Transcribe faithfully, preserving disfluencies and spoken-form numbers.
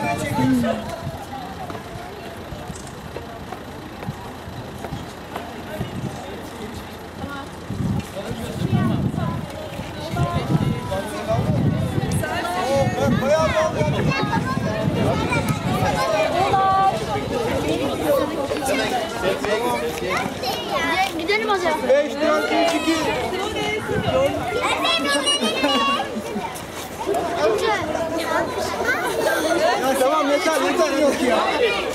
Gidelim o zaman. beş, dört, üç, iki. Ya tamam yeter yeter yok ya.